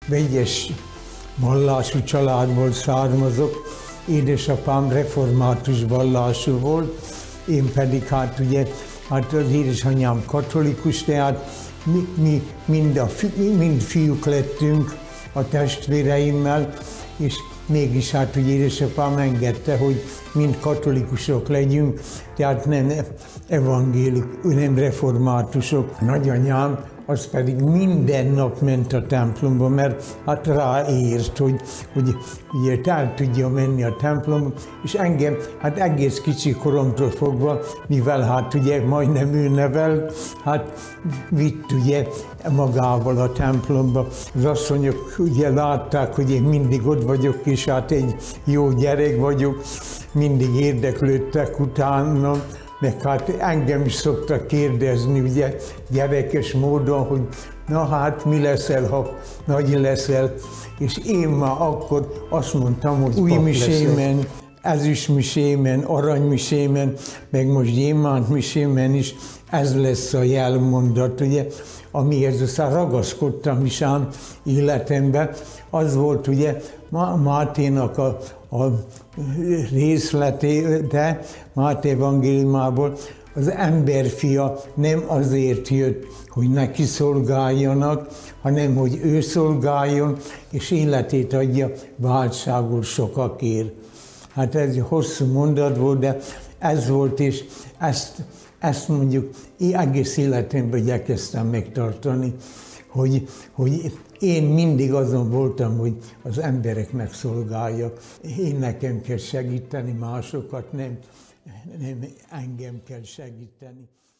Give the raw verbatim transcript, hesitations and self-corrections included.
vegyes vallású családból származok. Édesapám református vallású volt, én pedig hát ugye, hát az édesanyám katolikus, tehát mi, mi mind, a, mind fiúk lettünk a testvéreimmel, és mégis hát ugye édesapám engedte, hogy mind katolikusok legyünk, tehát nem evangélik, nem reformátusok. Nagyanyám az pedig minden nap ment a templomba, mert hát ráért, hogy, hogy ugye el tudja menni a templomba, és engem hát egész kicsi koromtól fogva, mivel hát ugye majdnem ő nevelt, hát vitt ugye magával a templomba. Az asszonyok ugye látták, hogy én mindig ott vagyok, és hát egy jó gyerek vagyok, mindig érdeklődtek utána, meg hát engem is szoktak kérdezni, ugye, gyerekes módon, hogy na hát mi leszel, ha nagy leszel, és én már akkor azt mondtam, hogy új misémen, ezüstmisémen, aranymisémen, meg most gyémántmisémen is ez lesz a jelmondat, ugye, amihez aztán ragaszkodtam is ám életemben. Az volt ugye Máténak a, a részlete, Máté evangéliumából, az emberfia nem azért jött, hogy neki szolgáljanak, hanem hogy ő szolgáljon, és életét adja váltságul sokakért. Hát ez egy hosszú mondat volt, de ez volt, és ezt, ezt mondjuk egész életemben igyekeztem megtartani, hogy, hogy én mindig azon voltam, hogy az embereknek szolgáljak. Én nekem kell segíteni másokat, nem, nem engem kell segíteni.